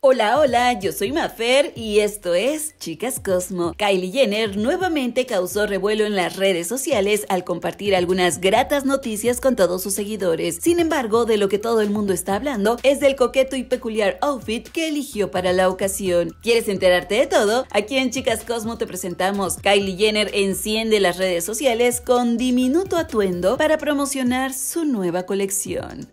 Hola, hola, yo soy Mafer y esto es Chicas Cosmo. Kylie Jenner nuevamente causó revuelo en las redes sociales al compartir algunas gratas noticias con todos sus seguidores. Sin embargo, de lo que todo el mundo está hablando es del coqueto y peculiar outfit que eligió para la ocasión. ¿Quieres enterarte de todo? Aquí en Chicas Cosmo te presentamos. Kylie Jenner enciende las redes sociales con diminuto atuendo para promocionar su nueva colección.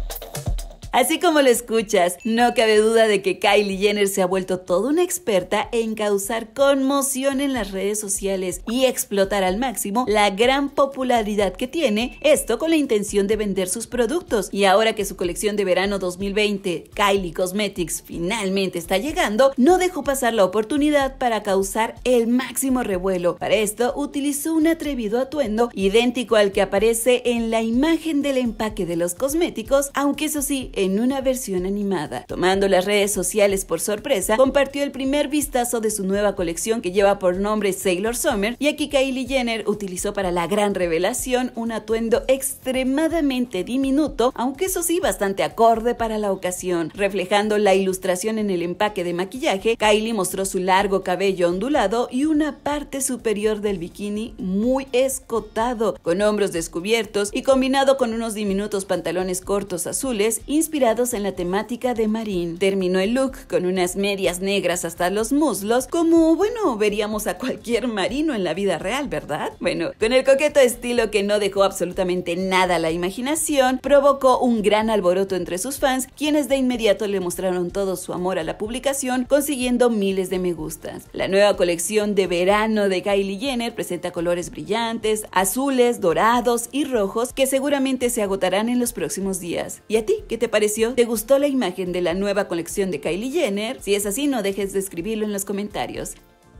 Así como lo escuchas, no cabe duda de que Kylie Jenner se ha vuelto toda una experta en causar conmoción en las redes sociales y explotar al máximo la gran popularidad que tiene, esto con la intención de vender sus productos. Y ahora que su colección de verano 2020, Kylie Cosmetics, finalmente está llegando, no dejó pasar la oportunidad para causar el máximo revuelo. Para esto, utilizó un atrevido atuendo idéntico al que aparece en la imagen del empaque de los cosméticos, aunque eso sí, en una versión animada. Tomando las redes sociales por sorpresa, compartió el primer vistazo de su nueva colección que lleva por nombre Sailor Summer, y aquí Kylie Jenner utilizó para la gran revelación un atuendo extremadamente diminuto, aunque eso sí bastante acorde para la ocasión. Reflejando la ilustración en el empaque de maquillaje, Kylie mostró su largo cabello ondulado y una parte superior del bikini muy escotado, con hombros descubiertos y combinado con unos diminutos pantalones cortos azules inspirados en la temática de Marín. Terminó el look con unas medias negras hasta los muslos, como, bueno, veríamos a cualquier marino en la vida real, ¿verdad? Bueno, con el coqueto estilo que no dejó absolutamente nada a la imaginación, provocó un gran alboroto entre sus fans, quienes de inmediato le mostraron todo su amor a la publicación, consiguiendo miles de me gustas. La nueva colección de verano de Kylie Jenner presenta colores brillantes, azules, dorados y rojos, que seguramente se agotarán en los próximos días. ¿Y a ti qué te pareció? ¿Te gustó la imagen de la nueva colección de Kylie Jenner? Si es así, no dejes de escribirlo en los comentarios.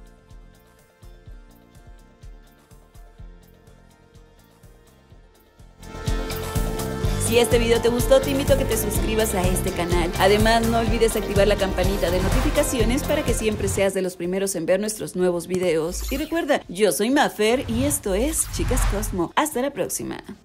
Si este video te gustó, te invito a que te suscribas a este canal. Además, no olvides activar la campanita de notificaciones para que siempre seas de los primeros en ver nuestros nuevos videos. Y recuerda, yo soy Mafer y esto es Chicas Cosmo. Hasta la próxima.